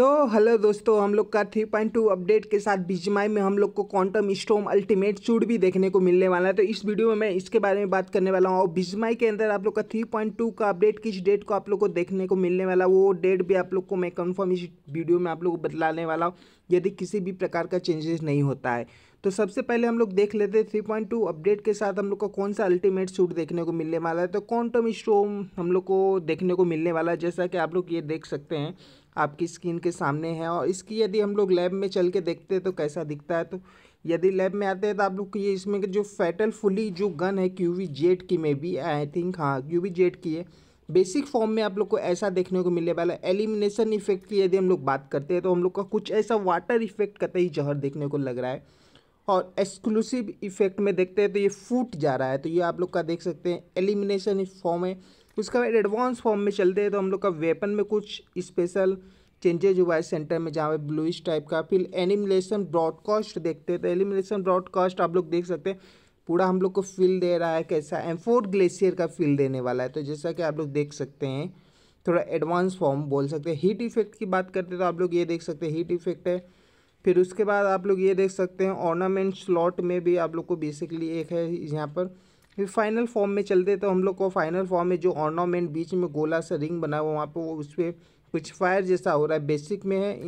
तो हेलो दोस्तों, हम लोग का 3.2 अपडेट के साथ बीजीएमआई में हम लोग को क्वांटम स्टॉर्म अल्टीमेट सूट भी देखने को मिलने वाला है। तो इस वीडियो में मैं इसके बारे में बात करने वाला हूँ। और बीजीएमआई के अंदर आप लोग का 3.2 का अपडेट किस डेट को आप लोग को देखने को मिलने वाला, वो डेट भी आप लोग को मैं कंफर्म इस वीडियो में आप लोग को बतलाने वाला हूँ, यदि किसी भी प्रकार का चेंजेस नहीं होता है। तो सबसे पहले हम लोग देख लेते हैं 3.2 अपडेट के साथ हम लोग को कौन सा अल्टीमेट सूट देखने को मिलने वाला है। तो क्वांटम स्टॉर्म हम लोग को देखने को मिलने वाला है, जैसा कि आप लोग ये देख सकते हैं आपकी स्क्रीन के सामने है। और इसकी यदि हम लोग लैब में चल के देखते हैं तो कैसा दिखता है, तो यदि लैब में आते हैं तो आप लोग को ये इसमें जो फैटल फुली जो गन है क्यूवी जेट की में भी आई थिंक, हाँ क्यूवी जेट की है, बेसिक फॉर्म में आप लोग को ऐसा देखने को मिलने वाला है। एलिमिनेशन इफेक्ट की यदि हम लोग बात करते हैं तो हम लोग का कुछ ऐसा वाटर इफेक्ट कतई जहर देखने को लग रहा है। और एक्सक्लूसिव इफेक्ट में देखते हैं तो ये फूट जा रहा है, तो ये आप लोग का देख सकते हैं एलिमिनेशन फॉर्म है। उसका बाद एडवांस फॉर्म में चलते हैं तो हम लोग का वेपन में कुछ स्पेशल चेंजेज हुआ है सेंटर में, जहाँ पे ब्लूइश टाइप का। फिर एनिमिलेशन ब्रॉडकास्ट देखते हैं तो एनिमिलेशन ब्रॉडकास्ट आप लोग देख सकते हैं पूरा हम लोग को फील दे रहा है कैसा एम्फोर्ड ग्लेशियर का फील देने वाला है। तो जैसा कि आप लोग देख सकते हैं थोड़ा एडवांस फॉर्म बोल सकते हैं। हीट इफेक्ट की बात करते हैं तो आप लोग ये देख सकते हैं हीट इफेक्ट है। फिर उसके बाद आप लोग ये देख सकते हैं ऑर्नामेंट स्लॉट में भी आप लोग को बेसिकली एक है यहाँ पर। फिर फाइनल फॉर्म में चलते तो हम लोग को फाइनल फॉर्म में जो ऑर्नामेंट बीच में गोला सा रिंग बना हुआ वहाँ पर वो उस पर कुछ फायर जैसा हो रहा है, बेसिक में है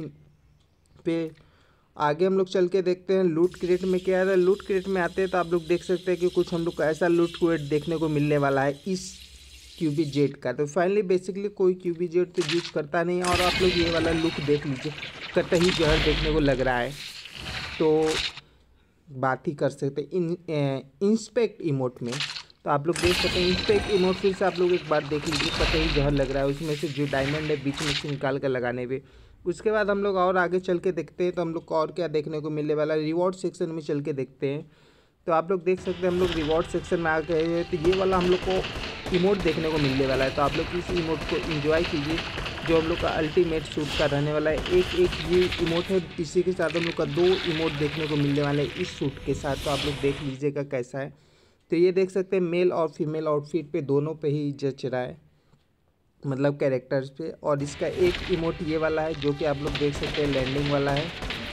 पे। आगे हम लोग चल के देखते हैं लूट क्रेट में क्या है। लूट क्रेट में आते हैं तो आप लोग देख सकते हैं कि कुछ हम लोग को ऐसा लूट क्रेट देखने को मिलने वाला है इस क्यूबी जेट का। तो फाइनली बेसिकली कोई क्यूबी जेट तो यूज करता नहीं है। और आप लोग ये वाला लुक देख लीजिए, कतई जहर देखने को लग रहा है। तो बात ही कर सकते इंस्पेक्ट इमोट में, तो आप लोग देख सकते हैं इंस्पेक्ट इमोट फिर से आप लोग एक बार देख लीजिए, कतई जहर लग रहा है उसमें से जो डायमंड है बीच में से निकाल कर लगाने पे। उसके बाद हम लोग और आगे चल के देखते हैं तो हम लोग को और क्या देखने को मिलने वाला है। रिवॉर्ड सेक्शन में चल के देखते हैं तो आप लोग देख सकते हैं हम लोग रिवॉर्ड सेक्शन में आ गए हैं। तो ये वाला हम लोग को इमोट देखने को मिलने वाला है। तो आप लोग इस इमोट को एंजॉय कीजिए जो हम लोग का अल्टीमेट सूट का रहने वाला है। एक ये इमोट है, इसी के साथ हम लोग का 2 इमोट देखने को मिलने वाले हैं इस सूट के साथ। तो आप लोग देख लीजिएगा कैसा है। तो ये देख सकते हैं मेल और फीमेल आउटफिट पे दोनों पे ही जच रहा है, मतलब कैरेक्टर्स पे। और इसका एक इमोट ये वाला है जो कि आप लोग देख सकते हैं लैंडिंग वाला है।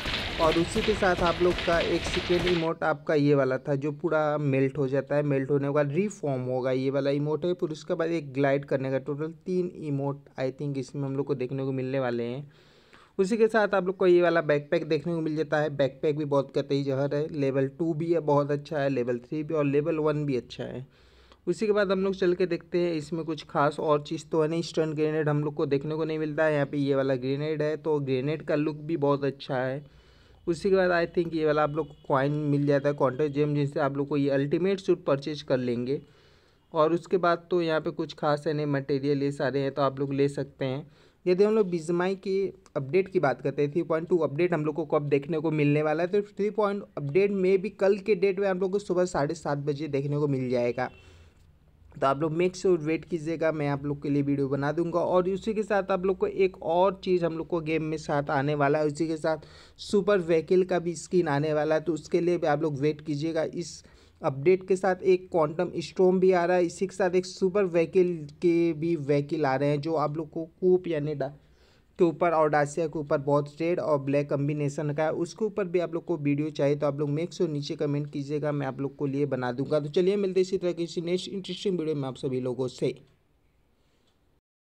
और उसी के साथ आप लोग का एक सेकेंड इमोट आपका ये वाला था जो पूरा मेल्ट हो जाता है, मेल्ट होने के बाद रिफॉर्म होगा, ये वाला इमोट है। फिर उसके बाद एक ग्लाइड करने का, टोटल 3 इमोट आई थिंक इसमें हम लोग को देखने को मिलने वाले हैं। उसी के साथ आप लोग को ये वाला बैकपैक देखने को मिल जाता है। बैकपैक भी बहुत कतई जहर है, लेवल 2 भी है बहुत अच्छा है, लेवल 3 भी और लेवल 1 भी अच्छा है। उसी के बाद हम लोग चल के देखते हैं इसमें कुछ खास और चीज़ तो है नहीं। स्टन ग्रेनेड हम लोग को देखने को नहीं मिलता है, यहाँ पे ये वाला ग्रेनेड है, तो ग्रेनेड का लुक भी बहुत अच्छा है। उसी के बाद आई थिंक ये वाला आप लोग को कॉइन मिल जाता है कॉन्टेस्ट जेम, जिससे आप लोग को ये अल्टीमेट सूट परचेज कर लेंगे। और उसके बाद तो यहाँ पे कुछ खास है नहीं, मटेरियल ये सारे हैं तो आप लोग ले सकते हैं। यदि हम लोग बीजीएमआई की अपडेट की बात करते हैं 3.2 अपडेट हम लोग को कब देखने को मिलने वाला है, तो 3 अपडेट में भी कल के डेट में आप लोग को सुबह 7:30 बजे देखने को मिल जाएगा। तो आप लोग मेक श्योर वेट कीजिएगा, मैं आप लोग के लिए वीडियो बना दूंगा। और उसी के साथ आप लोग को एक और चीज़ हम लोग को गेम में साथ आने वाला है, उसी के साथ सुपर व्हीकल का भी स्किन आने वाला है, तो उसके लिए भी आप लोग वेट कीजिएगा। इस अपडेट के साथ एक क्वांटम स्टॉर्म भी आ रहा है, इसी के साथ एक सुपर व्हीकल के भी व्हीकल आ रहे हैं जो आप लोग को कूप यानी के ऊपर ऑडासिया के ऊपर बहुत रेड और ब्लैक कम्बिनेशन का है। उसके ऊपर भी आप लोग को वीडियो चाहिए तो आप लोग मेक श्योर नीचे कमेंट कीजिएगा, मैं आप लोग को लिए बना दूंगा। तो चलिए मिलते इसी तरह की नेक्स्ट इंटरेस्टिंग वीडियो में आप सभी लोगों से।